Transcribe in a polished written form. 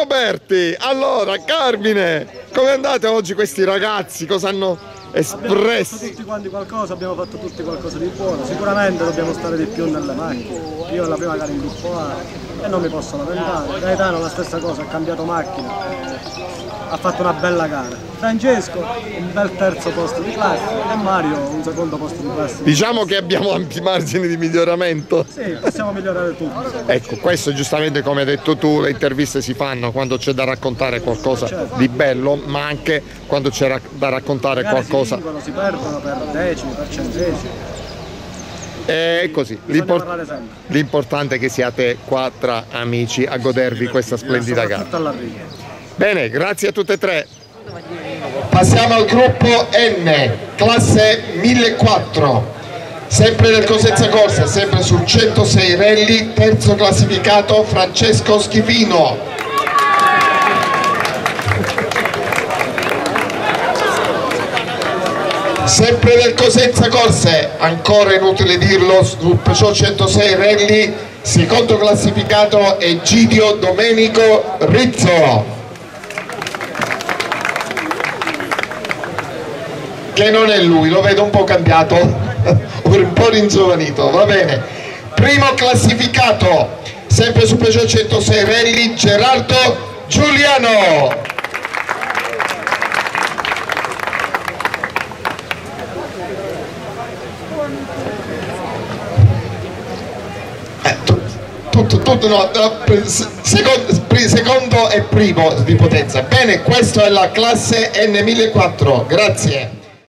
Roberti. Allora, Carmine, come andate oggi questi ragazzi? Cosa hanno espresso? Abbiamo fatto tutti quanti qualcosa, abbiamo fatto tutti qualcosa di buono. Sicuramente dobbiamo stare di più nelle macchine. Io è la prima gara in gruppo A e non mi posso lamentare. Gaetano la stessa cosa, ha cambiato macchina, ha fatto una bella gara. Francesco un bel terzo posto di classe e Mario un secondo posto di classe. Diciamo che abbiamo ampi margini di miglioramento. Sì, possiamo migliorare tutto. Ecco, questo giustamente come hai detto tu, le interviste si fanno quando c'è da raccontare qualcosa di bello, ma anche quando c'è da raccontare qualcosa. Si vincono, si perdono per decimi, per centesimi. È così, l'importante è che siate qua tra amici a godervi questa splendida gara. Bene, grazie a tutte e tre. Passiamo al gruppo N, classe 1004, sempre del Cosenza Corsa, sempre sul 106 rally, terzo classificato Francesco Schifino. Sempre del Cosenza Corse, ancora inutile dirlo, sul Peugeot 106 rally, secondo classificato Egidio Domenico Rizzo, che non è lui, lo vedo un po' cambiato, un po' ringiovanito, va bene. Primo classificato, sempre su Peugeot 106 rally, Gerardo Giuliano. Tutto no, secondo e primo di potenza. Bene, questa è la classe N1004, grazie.